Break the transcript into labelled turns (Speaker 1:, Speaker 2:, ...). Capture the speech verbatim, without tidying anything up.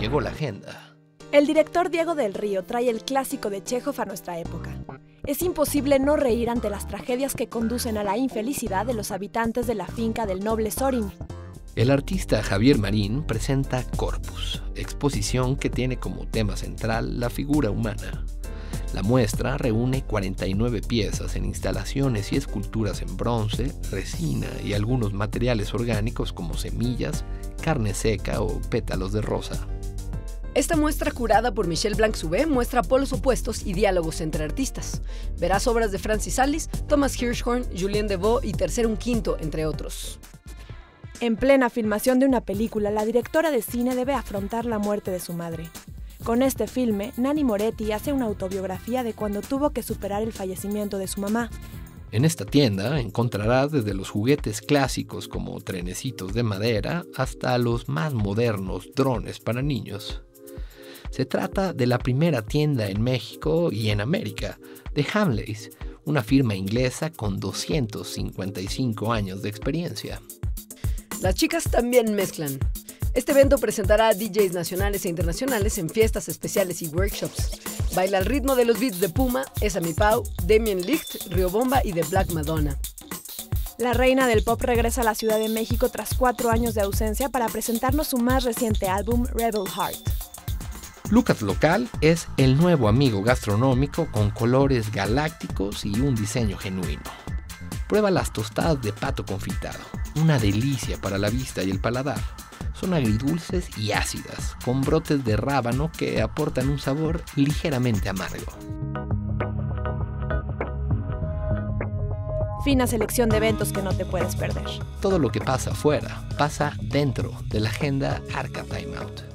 Speaker 1: llegó la agenda.
Speaker 2: El director Diego del Río trae el clásico de Chejov a nuestra época. Es imposible no reír ante las tragedias que conducen a la infelicidad de los habitantes de la finca del noble Zorin.
Speaker 1: El artista Javier Marín presenta Corpus, exposición que tiene como tema central la figura humana. La muestra reúne cuarenta y nueve piezas en instalaciones y esculturas en bronce, resina y algunos materiales orgánicos como semillas, carne seca o pétalos de rosa.
Speaker 3: Esta muestra, curada por Michel Blanc-Soubé, muestra polos opuestos y diálogos entre artistas. Verás obras de Francis Alice, Thomas Hirschhorn, Julien Devaux y Tercer un Quinto, entre otros.
Speaker 2: En plena filmación de una película, la directora de cine debe afrontar la muerte de su madre. Con este filme, Nanni Moretti hace una autobiografía de cuando tuvo que superar el fallecimiento de su mamá.
Speaker 1: En esta tienda encontrarás desde los juguetes clásicos como trenecitos de madera hasta los más modernos drones para niños. Se trata de la primera tienda en México y en América, de Hamleys, una firma inglesa con doscientos cincuenta y cinco años de experiencia.
Speaker 3: Las chicas también mezclan. Este evento presentará a D Js nacionales e internacionales en fiestas especiales y workshops. Baila al ritmo de los beats de Puma, Esa Mi Pau, Damien Licht, Rio Bomba y The Black Madonna.
Speaker 2: La reina del pop regresa a la Ciudad de México tras cuatro años de ausencia para presentarnos su más reciente álbum, Rebel Heart.
Speaker 1: Lucas Local es el nuevo amigo gastronómico con colores galácticos y un diseño genuino. Prueba las tostadas de pato confitado, una delicia para la vista y el paladar. Son agridulces y ácidas, con brotes de rábano que aportan un sabor ligeramente amargo.
Speaker 2: Fina selección de eventos que no te puedes perder.
Speaker 1: Todo lo que pasa afuera pasa dentro de la agenda Arca Time Out.